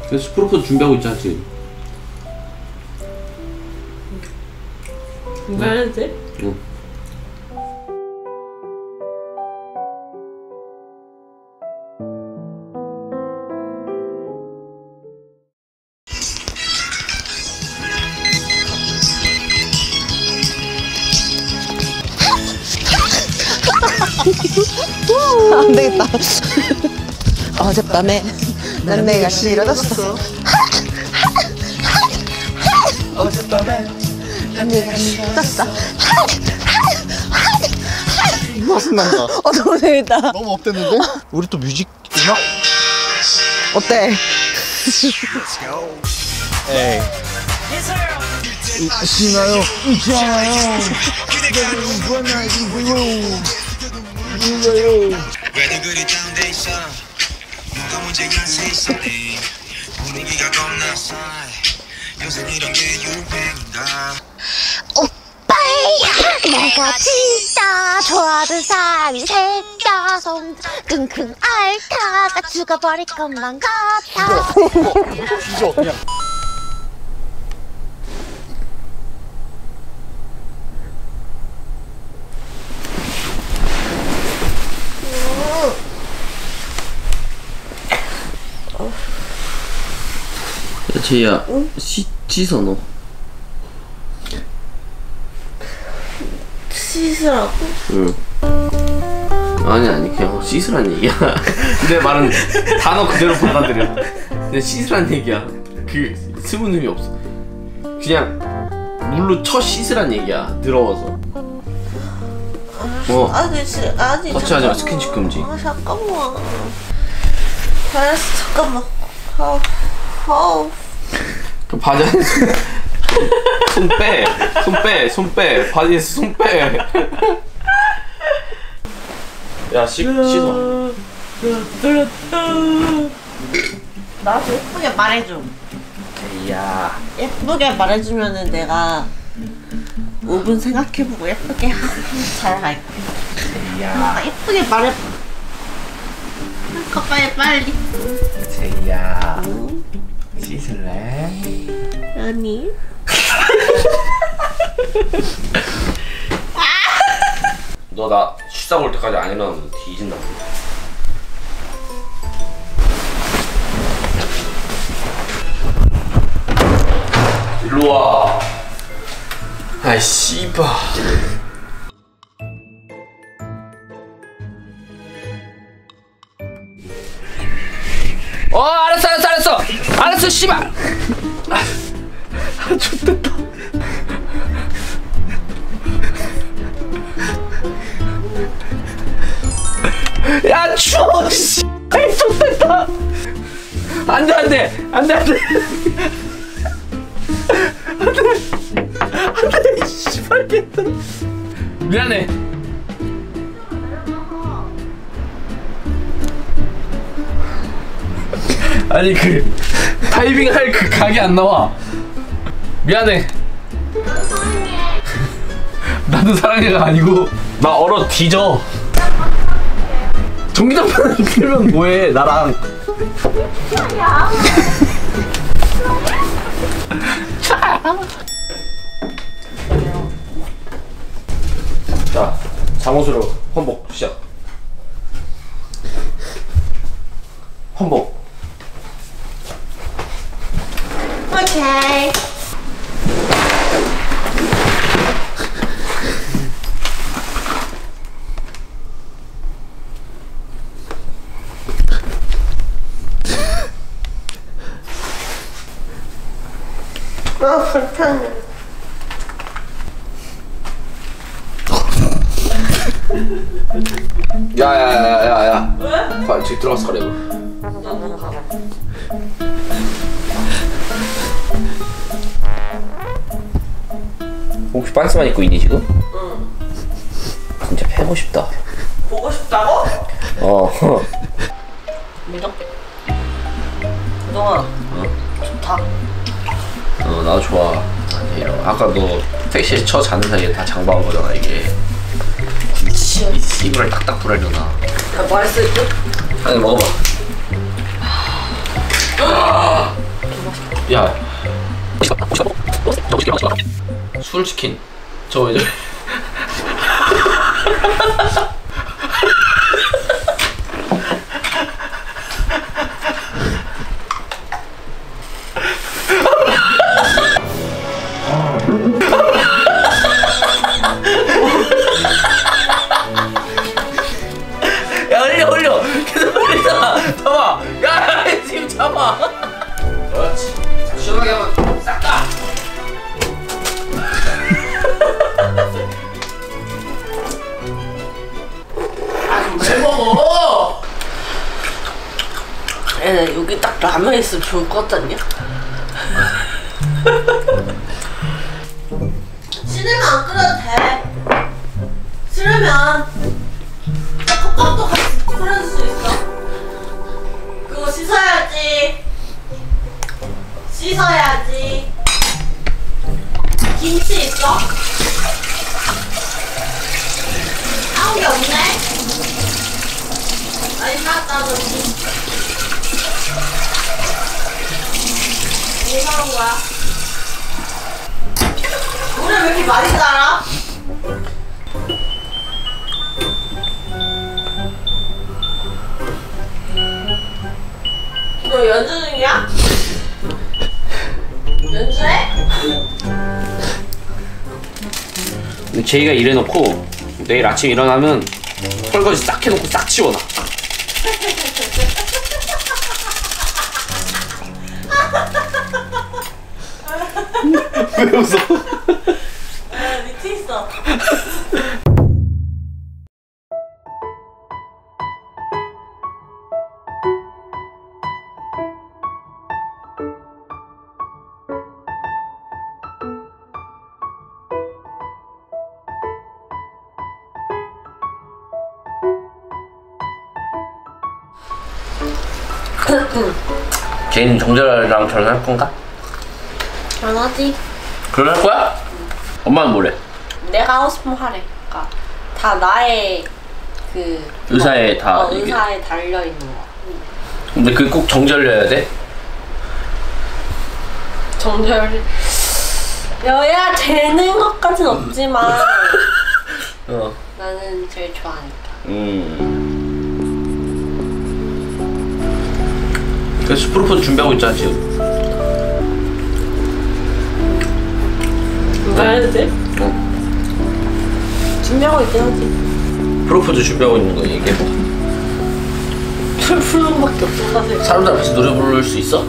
그래서 프로포즈 준비하고 있잖아 지금. 준비해도 돼? 응. 안 되겠다. 어젯밤에 난 내가 싫어졌어. 어젯밤에 난 내가 싫어졌어. 맛은 난다. 너무 재밌다. 너무 업됐는데? 우리 또 뮤직 음악? 어때? 에이. 있나요? 있지 않아요. 왜들 그리 다운돼 있어? 뭐가 문제가 세상에 분위기가 겁나 싸해 요새 이런 게 유행인가 오빠야 내가 진짜 좋아하는 사람이 생겨서 끙끙 앓다가 죽어버릴 것만 같아. 뒤져 그냥. 야 제이야, 씻어 너. 씻으라고? 응. 아니 그냥 씻으란 얘기야. 내 말은 단어 그대로 받아들여. 그냥 씻으란 얘기야. 그 스무 의미 없어. 그냥 물로 쳐 씻으란 얘기야. 더러워서. 아니 터치하지 마. 스킨십 금지. 아 잠깐만. 알았어 잠깐만. 그 바지 안에서 손 빼. 바지에서 손 빼. 야 씻어. 나한테 예쁘게 말해줘. 야. 예쁘게 말해주면은 내가 5분 생각해보고 예쁘게 잘 할게. 야. 예쁘게 말해. 빨리. 제이야. 씻을래? 아니. 너 나 씻다 올 때까지 안 일어나면 뒤진다. 일로 와. 아이 씨발. 알았어 씨발. 좋됐다. 야 추워 씨. 좋됐다. 안돼 씨발 깼다. 미안해. 아니 그 타이밍 할 그 각이 안 나와. 미안해. 나도 사랑해가 아니고 나 얼어 뒤져. 전기장판 틀면 뭐해 나랑. 자 잠옷으로 헌복 시작. 헌복. 오케이. 불편해. 야야야야야. 왜? 봐 저기 들어가서 가려고. 혹시 반스만 입고 있니 지금? 응. 진짜 패고 싶다. 보고 싶다고? 어. 믿어? 그동안 좋다. 나도 좋아. 아니, 아까 너 택시에서 쳐 자는 사이에 다 장봐온 거잖아 이게. 이거를 딱딱 불알려나. 야, 맛있어 이거? 아니 먹어봐. 야. 술치킨. 저 이제. 야 올려 계속 올리자. 잡아. 야 지금 잡아. 그렇지. 시원하게 하면 싹 다. 잘 먹어. 얘네 여기 딱 라면 있으면 좋을 것 같지 않냐? 싫으면 안 끓여도 돼. 싫으면 컵밥도 같이 끓여줄 수 있어. 그거 씻어야지. 씻어야지. 김치 있어? 아무 게 없네. 많이 샀다 너지. 뭐 사온 거야? 노래 왜 이렇게 많이 따라? 너 연주 중이야? 연주해? 근데 제이가 이래놓고 내일 아침 일어나면 설거지 싹 해놓고 싹 치워놔. 왜 웃어? 밑에 있어. 제이는 정재랑 결혼할 건가? 변하지? 결혼할 거야? 엄마는 뭐래? 내가 하고 싶으면 하래. 그러니까 다 나의 그 의사에 다 이게- 의사에 달려 있는 거. 근데 그게 꼭 정절려야 돼? 정절 여야 되는 것까진 없지만 어. 나는 제일 좋아하니까. 그래서 프로포즈 준비하고 있잖아 지금. 해야 되지? 응. 준비하고 있긴 하지. 프로포즈 준비하고 있는 거 얘기해봐. 풀풀밖에 없어 사실. 사람들 같이 노래 부를 수 있어?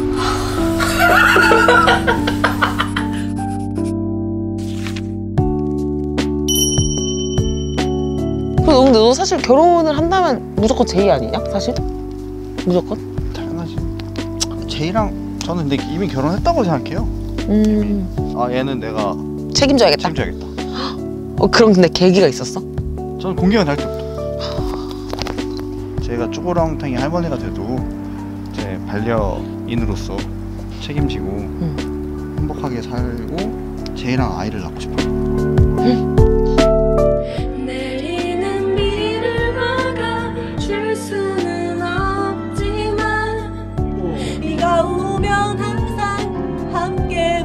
근데 너 사실 결혼을 한다면 무조건 제이 아니냐? 사실? 무조건? 당연하지. 제이랑 저는 근데 이미 결혼했다고 생각해요. 아 얘는 내가 책임져야겠다. 책임져야겠다. 그럼 근데 계기가 있었어? 저는 공개가 날 때부터 제가 쪼그랑탕이 할머니가 돼도 제 반려인으로서 책임지고 행복하게 살고 제이랑 아이를 낳고 싶어요. 내리는 비를 막아줄 수는 없지만 비가 오면 항상 함께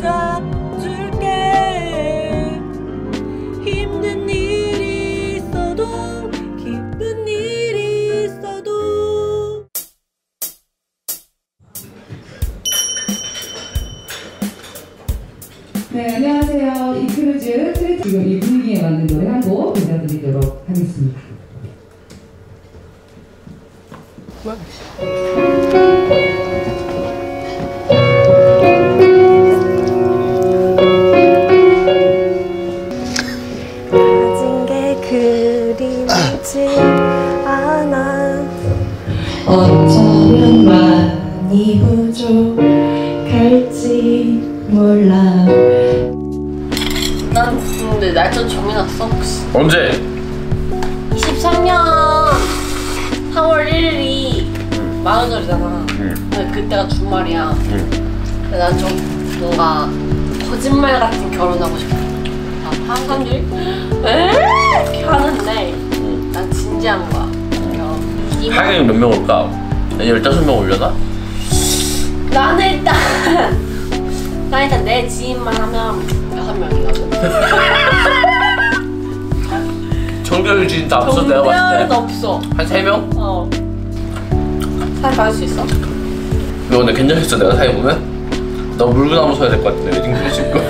맞아줄게. 힘든 일이 있어도 기쁜 일이 있어도. 네, 안녕하세요. 이크루즈 트랙 지금 이 분위기에 맞는 노래 한 곡 들려드리도록 하겠습니다. 가진 게 그리 많지 않아. 어쩌면 많이 부족할지 몰라. 난 근데 날짜 정해놨어 혹시? 언제? 23년 3월 1일이 마흔절이잖아. 근데 그때가 주말이야. 근데 난 좀 뭔가 거짓말 같은 결혼하고 싶어. 다른 사람들이 이렇게 하는데 난 진지한 거야. 하객이 몇 명 올까? 15명 올려나? 나는 일단 나 일단 내 지인만 하면 6명이거든. 정규 지인 다 없어 내가 봤을 때. 없어. 한 3명? 어. 사실 받을 수 있어. 너 오늘 괜찮겠어 내가 사회 보면? 너 물구나무 서야 될 것 같은데 웨딩 드레스 입고.